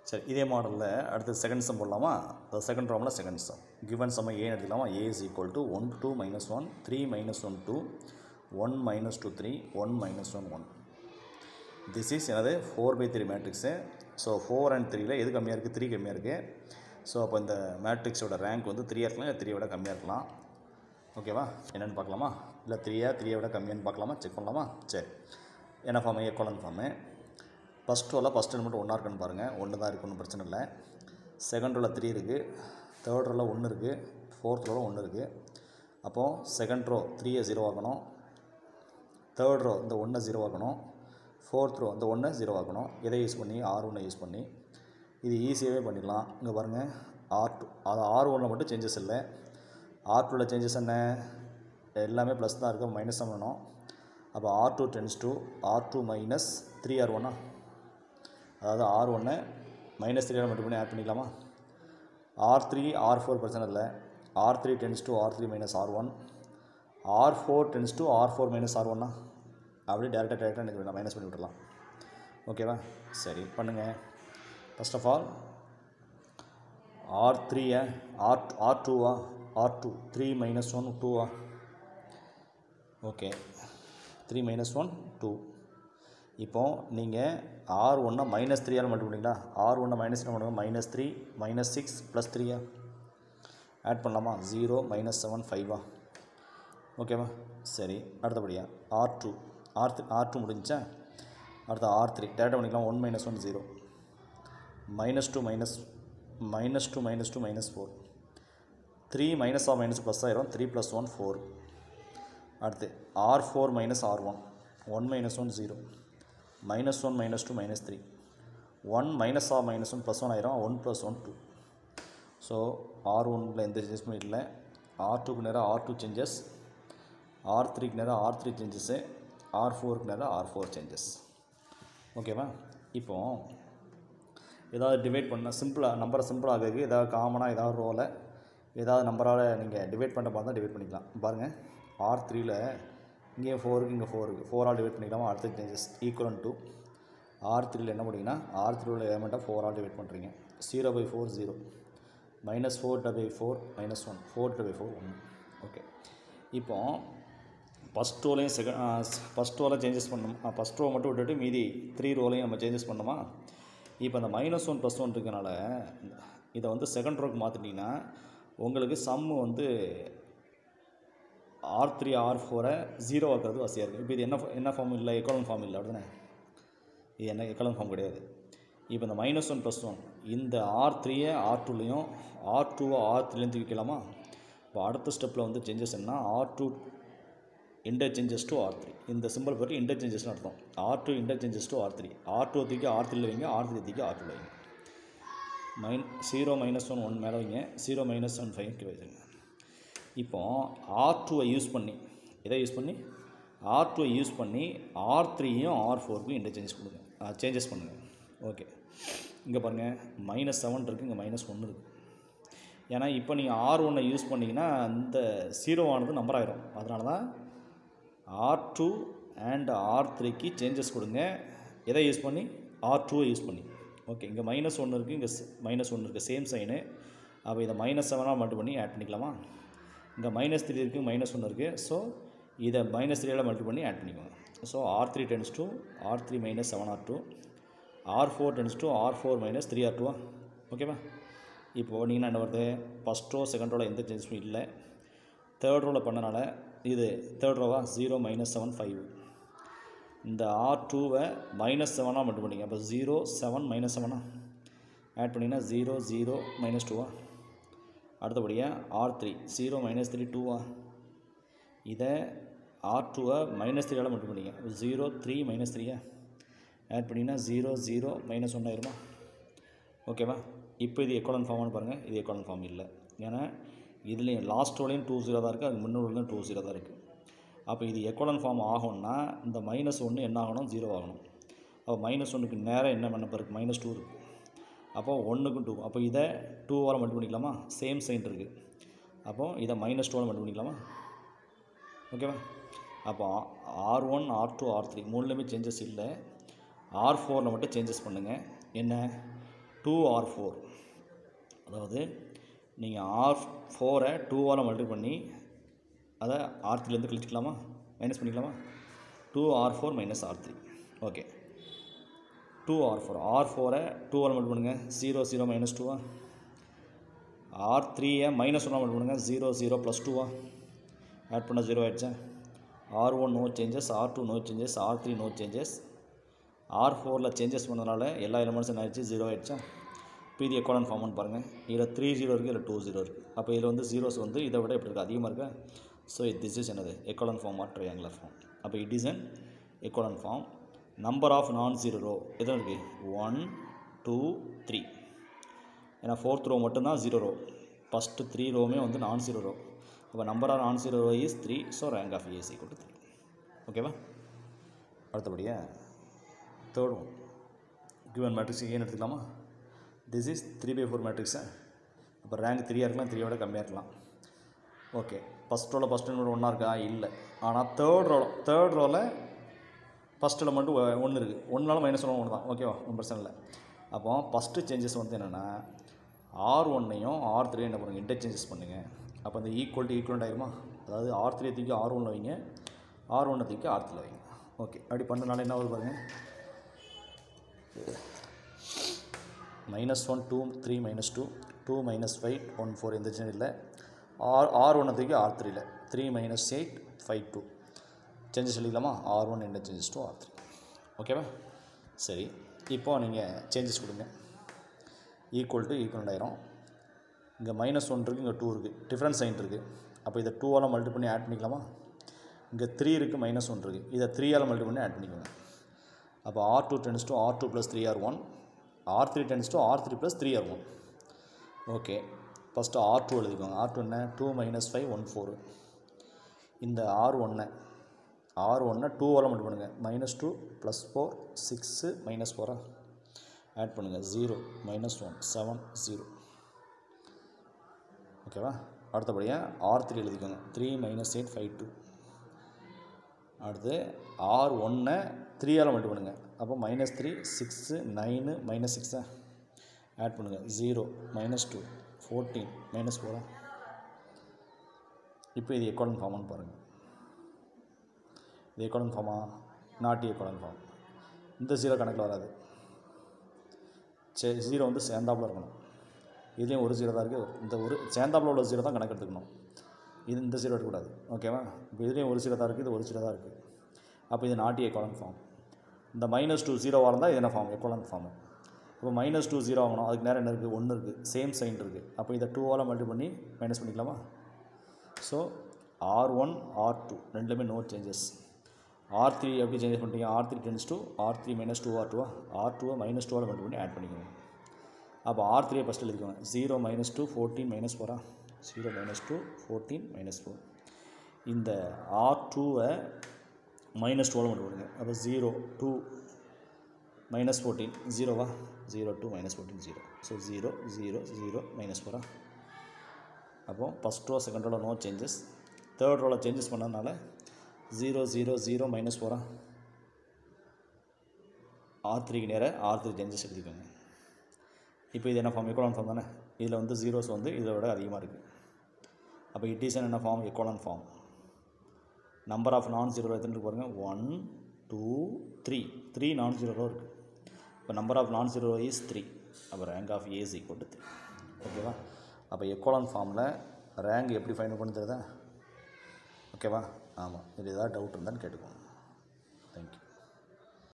சரி, இதே மாடலில் அடுத்து செகண்ட் சம் போடலாமா? செகண்ட் ரோமில் செகண்ட் சம் கிவன் சம் ஏன்னு எடுத்துக்கலாமா? A is equal to 1 2 minus 1 3 minus 1 2 1 minus 2 3 1 minus 1 1. This is another 4/3 matrix. So 4 and 3ல் எது கம்மியாக இருக்குது? 3 கம்மியாக இருக்குது. ஸோ அப்போ இந்த மேட்ரிக்ஸோட ரேங்க் வந்து 3 இருக்கலாம், இல்லை 3 விட கம்மியாக இருக்கலாம். ஓகேவா? என்னென்னு பார்க்கலாமா? இல்லை 3 விட கம்மியான்னு பார்க்கலாமா? செக் பண்ணலாமா? சரி, என்ன ஃபார்மு? Echelon form. ஃபஸ்ட் ரோவில் ஃபஸ்ட் எலிமெண்ட் ஒன்றா இருக்குன்னு பாருங்கள். ஒன்று தான் இருக்குது, ஒன்றும் பிரச்சனை இல்லை. செகண்ட் ரோவில் 3 இருக்குது, தேர்ட் ரோவில் 1 இருக்குது, ஃபோர்த் ரோவில் 1 இருக்குது. அப்போது செகண்ட் ரோ 3 0 ஆக்கணும், தேர்ட் ரோ இந்த 1 0 ஆக்கணும், ஃபோர்த் ரோ இந்த 1 0 ஆக்கணும். இதை யூஸ் பண்ணி R1 யூஸ் பண்ணி இது ஈஸியாகவே பண்ணிடலாம். இங்கே பாருங்கள், R2 அது R1 மட்டும் சேஞ்சஸ் இல்லை. R2வில் சேஞ்சஸ் என்ன? எல்லாமே ப்ளஸ் தான் இருக்குது, மைனஸ் தான் பண்ணணும். அப்போ R2 tends to R2 minus 3R1. அதாவது R1 மைனஸ் 3 மட்டும் பண்ணி ஆட் பண்ணிக்கலாமா? R3 R4 பிரச்சனை இல்லை. R3 tends to R3 minus R1, R4 tends to R4 minus R1. அப்படியே டேரெக்டாக எனக்கு மைனஸ் பண்ணி விட்டுடலாம். ஓகேவா? சரி, பண்ணுங்கள். First of all R3 R2 R2 3 minus 1 2. ஓகே, 3 minus 1 2. இப்போது நீங்கள் R1 மைனஸ் 3 மட்டும் பண்ணிங்களா? R1 மைனஸ் 3 பண்ணுங்க, மைனஸ் 3 மைனஸ் 6 ப்ளஸ் 3 ஆட் பண்ணலாமா? 0 மைனஸ் 7 5. ஓகேவா? சரி, அடுத்தபடியாக R2 முடிஞ்சா? அடுத்த R3 டேரெக்டாக பண்ணிக்கலாம். 1 minus 1 0 minus 2 minus 2 minus 4 3 minus of minus plus ஆயிரும். 3 + 1 4. அடுத்து R4 minus R1 1 minus 1 0 minus 1 minus 2 minus 3 1 minus of minus 1 + 1 ஆயிரும். 1 + 1 2. ஸோ R1ல் எந்த சேஞ்சஸுமே இல்லை. R2க்கு நேராக R2 சேஞ்சஸ், R3க்கு நேராக R3 சேஞ்சஸ்ஸு, R4க்கு நேராக R4 சேஞ்சஸ். ஓகேவா? இப்போது ஏதாவது டிவைட் பண்ணால் சிம்பிளாக நம்பரை சிம்பிளாக ஏதாவது காமனாக ஏதாவது ரோவில் ஏதாவது நம்பரால் நீங்கள் டிவைட் பண்ணுற மாதிரி தான் டிவைட் பண்ணிக்கலாம். பாருங்கள், R3ல் இங்கே 4 இருக்குது, இங்கே 4 இருக்குது, 4 ஆல் டிவைட் பண்ணிக்கலாமா? அடுத்த சேஞ்சஸ் ஈக்குவல் டு R3ல் என்ன பண்ணிங்கன்னா R3ல் எலிமெண்ட்டாக 4 ஆல் டிவைட் பண்ணுறீங்க. 0/4 0 minus 4/4 minus 1 4/4 1. ஓகே, இப்போ ஃபஸ்ட் ரோலையும் ஃபஸ்ட் ரோவில் சேஞ்சஸ் பண்ணணும். ஃபஸ்ட் ரோ மட்டும் விட்டுட்டு மீதி 3 ரோலையும் நம்ம சேஞ்சஸ் பண்ணோமா? இப்போ அந்த -1 + 1 இருக்கனால இதை வந்து செகண்ட் ரோக்கு மாற்றிட்டிங்கன்னா உங்களுக்கு சம்மு வந்து R3 R4 0 ஆக்குறது வசதியாக இருக்குது. இப்போ இது என்ன ஃபார்ம் இல்லை? எக்கோலன் ஃபார்ம் இல்லை, அப்படிதானே? இது என்ன எக்கோலன் ஃபார்ம் கிடையாது. இப்போ இந்த -1 + 1 இந்த R3 R2லையும் R2 R3லையும் தூக்கிக்கலாமா? இப்போ அடுத்த ஸ்டெப்பில் வந்து சேஞ்சஸ் என்ன? R2 interchanges to R3. இந்த சிம்பிள் பற்றி இன்டர்சேஞ்சஸ்னு அர்த்தம். R2 interchanges to R3. R2 தூக்கி R3யில் வைங்க, R3 தூக்கி R2வில் வைங்க. 0 minus 1 1 மேலே வைங்க, 0 minus 1 5 வைங்க. இப்போ R2 யூஸ் பண்ணி இதை யூஸ் பண்ணி R2 யூஸ் பண்ணி R3யும் R4க்கும் இன்டர்சேஞ்சஸ் கொடுங்க, சேஞ்சஸ் பண்ணுங்கள். ஓகே, இங்கே பாருங்கள், -7 இருக்குது, இங்கே -1 இருக்குது. ஏன்னா இப்போ நீங்கள் R1 யூஸ் பண்ணிங்கன்னா இந்த 0 ஆனது நம்பர் ஆகிரும். அதனால தான் R2 அண்ட் R3க்கு சேஞ்சஸ் கொடுங்க. எதை யூஸ் பண்ணி? R2 யூஸ் பண்ணி. ஓகே, இங்கே -1 இருக்குது, இங்கே -1 இருக்குது, சேம் சைனு. அப்போ இதை -7 மல்டி பண்ணி ஆட் பண்ணிக்கலாமா? இங்கே -3 இருக்குது, -1 இருக்குது. ஸோ இதை -3 மல்டி பண்ணி ஆட் பண்ணிக்கோங்க. So R3 tends to R3 minus 7R2, R4 tends to R4 minus 3R2. ஓகேவா? இப்போது நீங்கள் என்ன வருது? ஃபஸ்ட் ரோ செகண்ட் ரோவில் எந்த சேஞ்சஸும் இல்லை. தேர்ட் ரோவில் பண்ணனால இது தேர்ட் ரோவா? 0 minus 7 5. இந்த R2வை -7 மட்டும் பண்ணிங்க. அப்போ 0 7 -7 ஆட் பண்ணிங்கன்னா 0 0 -2. அடுத்தபடியாக R3 0 -3 2. இதை R2வை -3 மட்டும் பண்ணிங்க. 0 3 -3 ஆட் பண்ணிங்கன்னா 0 0 -1 ஆயிருமா? ஓகேவா? இப்போ இது எக்கோலன் ஃபார்மானு பாருங்கள். இது எக்கோலன் ஃபார்ம் இல்லை. ஏன்னா இதுலேயும் லாஸ்ட் ரோலையும் 2 0 தான் இருக்குது, அது முன்னோரிலையும் 2 0 தான் இருக்குது. அப்போ இது எக்கோலன் ஃபார்ம் ஆகும்னா இந்த -1 என்ன ஆகணும்? 0 ஆகணும். அப்போ -1க்கு நேராக என்ன பண்ண பிறகு -2 இருக்குது. அப்போது 1க்கும் 2. அப்போ இதை 2 மல்டி பண்ணிக்கலாமா? சேம் சைன் இருக்குது. அப்போது இதை -2 மல்டி பண்ணிக்கலாமா? ஓகேவா? அப்போ R1 R2 R3 மூணுலேயுமே சேஞ்சஸ் இல்லை. R4ல் மட்டும் சேஞ்சஸ் பண்ணுங்கள். என்ன? 2R4 அதாவது நீங்கள் R4-ஐ 2ஆல் மல்டிப்ளை பண்ணி அதை R3லேருந்து கழிச்சிக்கலாமா, மைனஸ் பண்ணிக்கலாமா? 2R4 minus R3. Okay, 2R4 R4-ஐ 2ஆல் மல்டிப்ளை பண்ணுங்கள், 0 0 மைனஸ் 2 R3-ஐ மைனஸ் 1 மல்டிப்ளை பண்ணுங்கள், 0 0 ப்ளஸ் 2 ஆட் பண்ணால் 0 ஆகிடுச்சா? R1 no changes, R2 no changes, R3 no changes. R4ல் சேஞ்சஸ் பண்ணதுனால எல்லா எலிமெண்ட்ஸும் ஆகிடுச்சு, 0 ஆகிடுச்சா? இப்போ இது எக்கோலன் ஃபார்ம்னு பாருங்கள். இதில் 3 0 இருக்குது, இதில் 2 0 இருக்குது. அப்போ இதில் வந்து ஜீரோஸ் வந்து இதை விட எப்படி இருக்குது, அதிகமாக இருக்கா? ஸோ திஸ் இஸ் என்னது, echelon form or triangular form. அப்போ it is an echelon form. Number of non zero row எத்தனை இருக்குது? 1 2 3. ஏன்னா 4th ரோ மட்டும்தான் 0 ரோ, ஃபஸ்ட்டு 3 ரோவுமே வந்து நான் ஜீரோ ரோ. அப்போ number of non zero row is 3. So rank of A is equal to 3. ஓகேவா? அடுத்தபடியாக தேர்ட் ஒன், கிவன் மேட்ரிக்ஸ் ஏன்னு எடுத்துக்கலாமா? This is 3/4 matrix. அப்போ ரேங்க் 3 இருக்கலாம், 3 விட கம்மியாக இருக்கலாம். ஓகே, ஃபஸ்ட் ரோவில் ஃபஸ்ட் எலிமெண்ட் 1 இருக்கா? இல்லை. ஆனால் தேர்ட் ரோவில் ஃபஸ்ட் எலிமெண்ட் 1 இருக்குது. 1நால மைனஸ் 1 தான். ஓகேவா? ஒன்றும் பிரச்சனை இல்லை. அப்போ ஃபஸ்ட்டு சேஞ்சஸ் வந்து என்னென்னா R1ஐயும் R3 என்ன பண்ணுங்கள், இன்டர்சேஞ்சஸ் பண்ணுங்கள். அப்போ அந்த ஈக்குவலண்ட் ஆகிருமா? அதாவது R3 தூக்கி R1 வைங்க, R1 தூக்கி R3 வைங்க. ஓகே, அப்படி பண்ணனால என்ன வருது பாருங்கள், -1 2 3 -2 2 -5 1 4 எந்த சேஞ்சும் இல்லை. R1 தூக்கி R3ல 3 -8 5 2 சேஞ்சஸ் எழுதிக்கலாமா? R1 என்ன சேஞ்சஸ் டு R3. ஓகேவா? சரி, இப்போது நீங்கள் சேஞ்சஸ் கொடுங்க. ஈக்குவலண்ட் ஆயிரும். இங்கே -1 இருக்குது, இங்கே 2 இருக்குது, டிஃப்ரெண்ட் சைன் இருக்குது. அப்போ இதை 2ஆல் மல்டிப்ளை பண்ணி ஆட் பண்ணிக்கலாமா? இங்கே 3 இருக்குது, -1 இருக்குது, இதை 3ஆல் மல்டிப்ளை பண்ணி ஆட் பண்ணிக்கோங்க. அப்போ R2 tends to R2 + 3R1, R3 tends to R3 + 3R1. Okay, first R2 எழுதிக்கோங்க. R2 என்ன? 2 -5 1 4. இந்த R1-ஐ 2ஆல் மல்டிப்ளை பண்ணுங்கள். -2 + 4 6 -4 ஆட் பண்ணுங்கள். 0 -1 7 0. ஓகேவா? அடுத்தபடியாக R3 எழுதிக்கோங்க. 3 -8 5 2. அடுத்து R1-ஐ 3ஆல் மல்டிப்ளை பண்ணுங்கள். அப்போ -3 6 9 -6 ஆட் பண்ணுங்கள். 0 -2 14 -4. இப்போ இது எக்கோலன் ஃபார்மான்னு பாருங்கள். இது எக்கோலன் ஃபார்மா? Not echelon form. இந்த 0 கணக்கில் வராது. சரி, 0 வந்து சேர்ந்தாப்பில் இருக்கணும். இதுலேயும் ஒரு 0 தான் இருக்குது. இந்த ஒரு சேர்ந்தாப்பில் உள்ள 0 தான் கணக்கு எடுத்துக்கணும். இது இந்த 0 எடுக்கக்கூடாது. ஓகேவா? இப்போ இதுலேயும் ஒரு 0 தான் இருக்குது, இது ஒரு 0 தான் இருக்குது. அப்போ இது நாட் எக்கோலன் ஃபார்ம். இந்த -2 0வாக இருந்தால் இது என்ன ஃபார்ம்? Echelon form. இப்போ -2 0 ஆகணும், அதுக்கு நேரம் என்ன இருக்குது? 1 இருக்குது, சேம் சைன் இருக்குது. அப்போ இதை 2ஆல் மல்டிப்ளை பண்ணி மைனஸ் பண்ணிக்கலாமா? ஸோ R1 R2 ரெண்டுலேயுமே நோ சேஞ்சஸ். R3 எப்படி சேஞ்சஸ் பண்ணிட்டீங்க? R3 tends to R3 - 2R2 R2-ஐ -2ஆல் மல்டிப்ளை பண்ணி ஆட் பண்ணிக்கோங்க. அப்போ R3-ஐ ஃபஸ்ட்டு எழுதிக்கோங்க. 0 -2 14 -4 0 -2 14 -4. இந்த R2-ஐ -2ஆல் மல்டிப்ளை பண்ணுங்க. அப்போ 0 2 -14 0வா? 0 2 -14 0. ஸோ 0 0 0 -4. அப்போது ஃபஸ்ட் ரோ செகண்ட் ரோவில் நோ சேஞ்சஸ். தேர்ட் ரோவில் சேஞ்சஸ் பண்ணதுனால 0 0 0 -4. R3க்கு நேராக R3 சேஞ்சஸ் எடுத்துக்கோங்க. இப்போ இது என்ன ஃபார்ம்? எக்கோலன் ஃபார்ம் தானே. இதில் வந்து ஜீரோஸ் வந்து இதை விட அதிகமாக இருக்குது. அப்போ இட் இஸ் என்ன form? Echelon form. Number of non zero எத்தனை இருக்கு பாருங்கள்? 1 2 3 3 நான் ஜீரோ இருக்குது. இப்போ number of non zero is 3. அப்போ rank of A is equal to 3. ஓகேவா? அப்போ எக்கோலன் ஃபார்மில் ரேங்க் எப்படி ஃபைண்ட் பண்ணி தருதா? ஓகேவா? ஆமாம். இது ஏதாவது டவுட் இருந்தான்னு கேட்டுக்கோங்க.